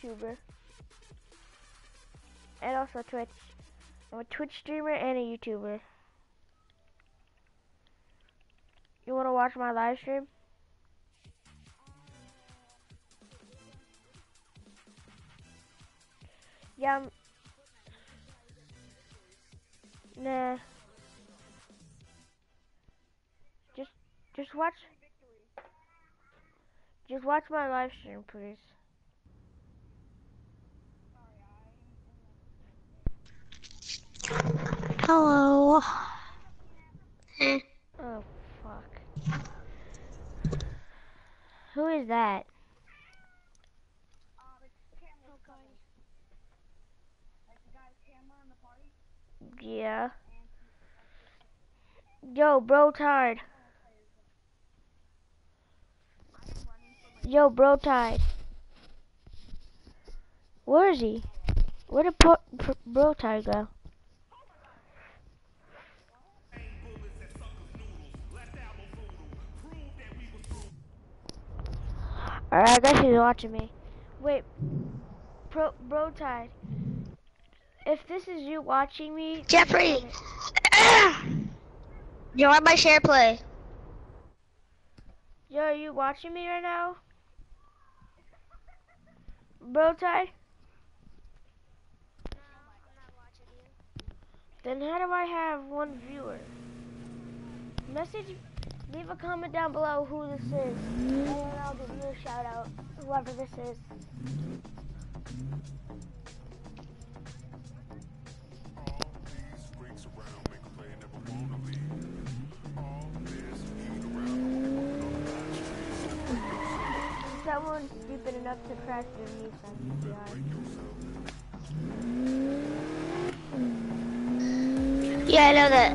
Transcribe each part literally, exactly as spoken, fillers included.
YouTuber. And also Twitch. I'm a Twitch streamer and a YouTuber. You wanna watch my live stream? Yeah, I'm... Nah. Just, just watch... Just watch my live stream, please. Hello. Eh. Oh, fuck. Who is that? Yeah. Yo, bro tired. Yo, bro tired. Where is he? Where did po bro tired go? Alright, I guess he's watching me. Wait, Pro bro tired. If this is you watching me, Jeffrey! You want my share play? Yo, are you watching me right now? Bro tired? No, I'm not watching you. Then how do I have one viewer? Message, leave a comment down below who this is, and then I'll give you a shout out, whoever this is. Someone stupid enough to crash their Nissan G T R. Yeah, I know that.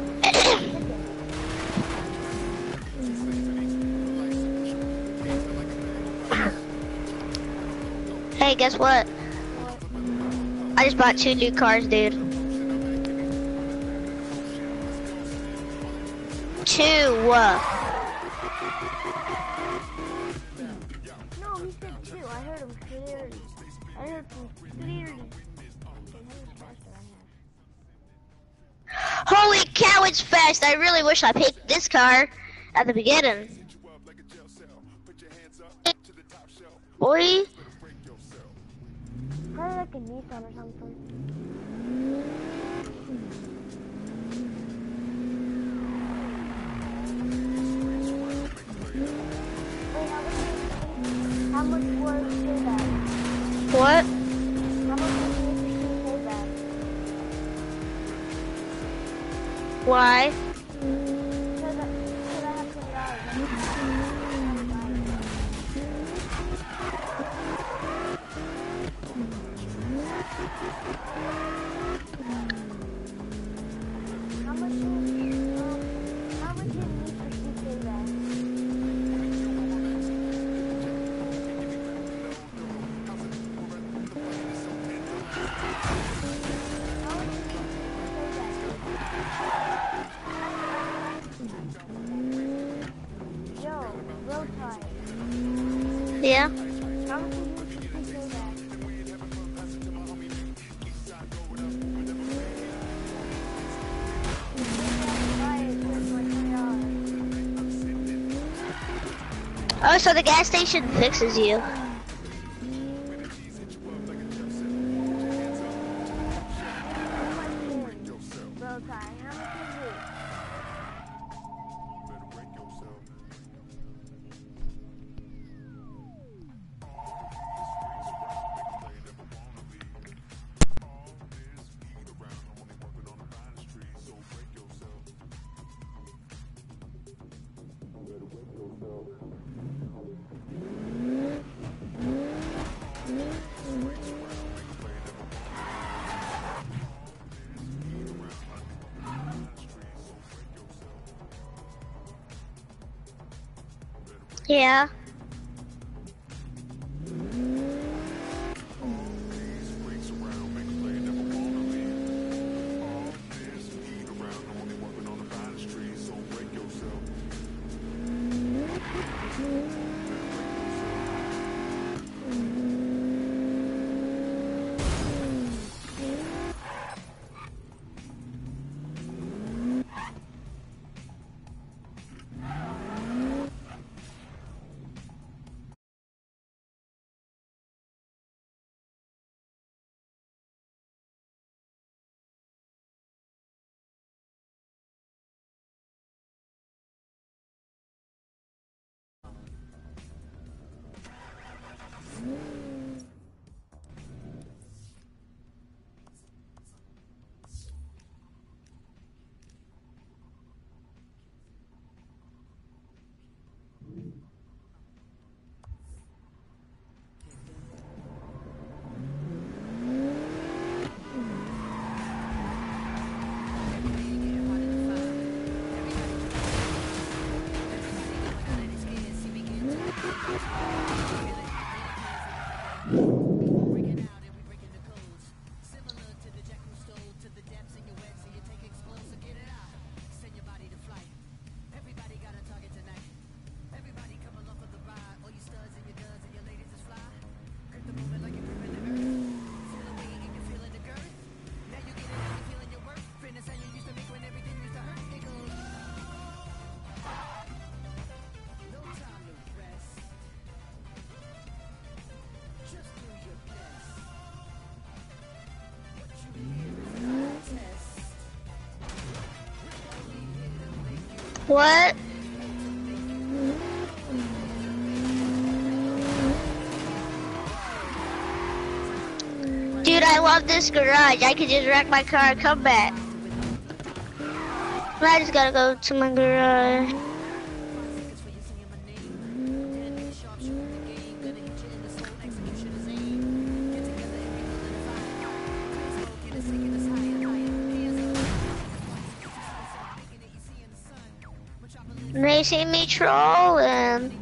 Hey, guess what? I just bought two new cars, dude. Two. Uh, No, he said two. I heard him clearly. I heard him clearly. Holy cow, it's fast. I really wish I picked this car at the beginning. Boy. Probably like a Nissan or something. Wait, how much, how much was payback? What? How much was the payback? Why? Because I, because I have twenty How much is, um, how much is Need for Speed payback? Yo, road tire. Yeah? How much is Need for Speed payback? Oh, so the gas station fixes you. Road tire. How much is it? Yeah. What? Dude, I love this garage. I could just wreck my car and come back. But I just gotta go to my garage. They see me trolling.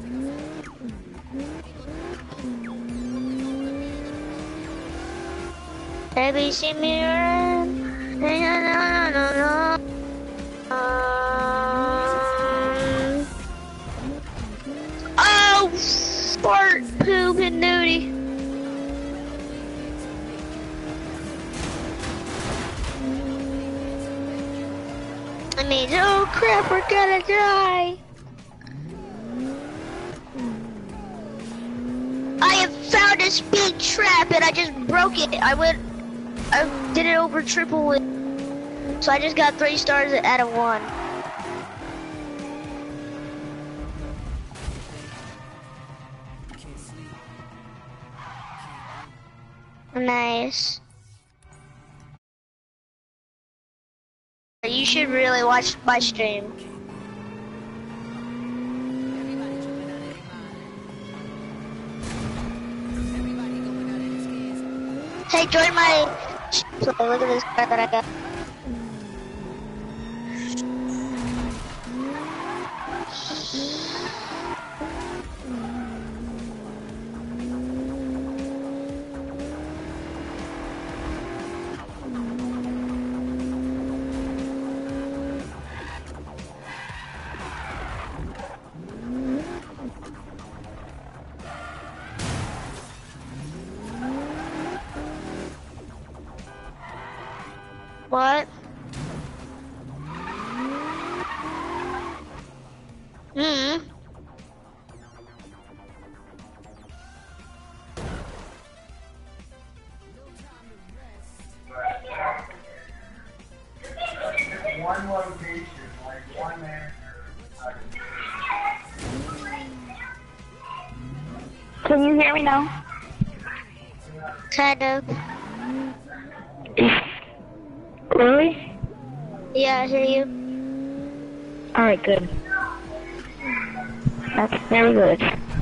They see me run. No, no, no, no. Um, oh, fart, poop, and nudie. I mean, oh crap, we're gonna die. I have found a speed trap and I just broke it. I went, I did it over triple it. So I just got three stars out of one. Nice. You should really watch my stream. Hey, join my... Look at this car that I got. What? Hmm. One location, like one manager. Can you hear me now? Kind of. Really? Yeah, I hear you. Alright, good. That's very good.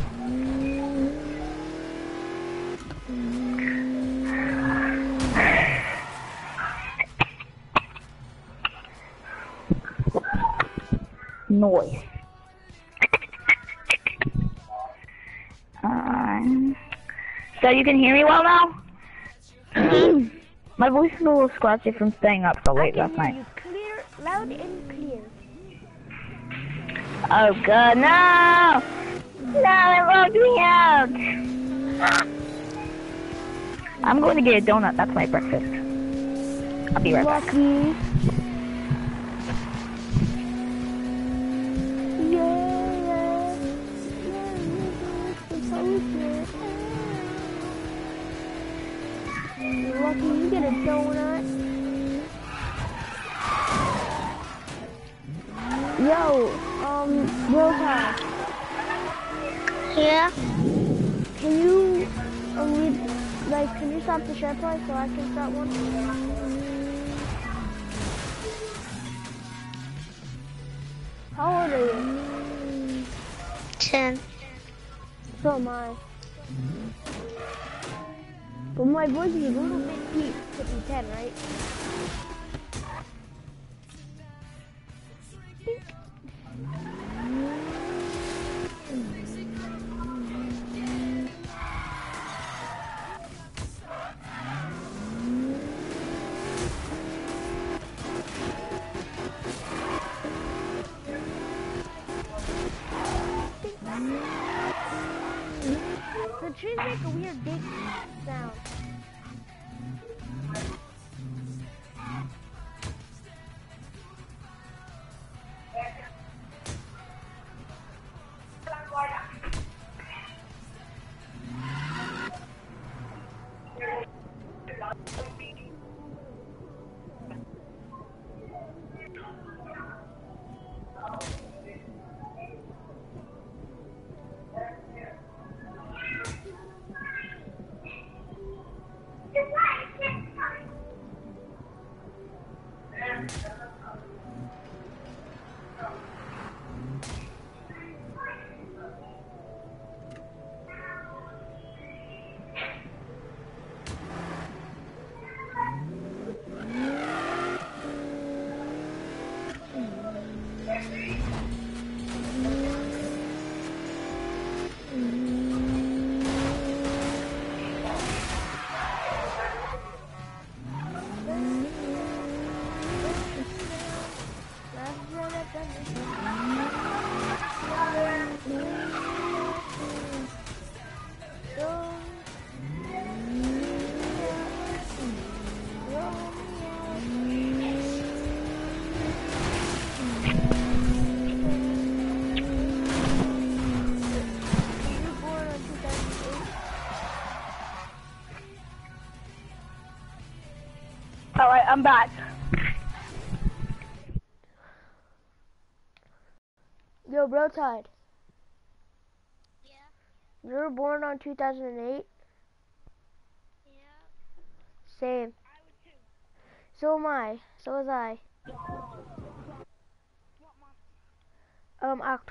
Noise. Um, so you can hear me well now? Mm-hmm. My voice is a little scratchy from staying up so late last night. You clear, loud and clear. Oh god, no! No, it locked me out! I'm going to get a donut, that's my breakfast. I'll be right back. Lucky. Yeah, yeah, yeah, Lucky, you get a donut. Yo, um, Rosa. Yeah? Can you, um, leave, like, can you stop the share price so I can start one? How old are you? Ten. So am I. But my voice is a little bit deep to be ten, right? The trees make a weird big sound. Alright, I'm back. Yo, bro, Tide. Yeah. You were born on two thousand eight? Yeah. Same. So am I. So was I. Um, October.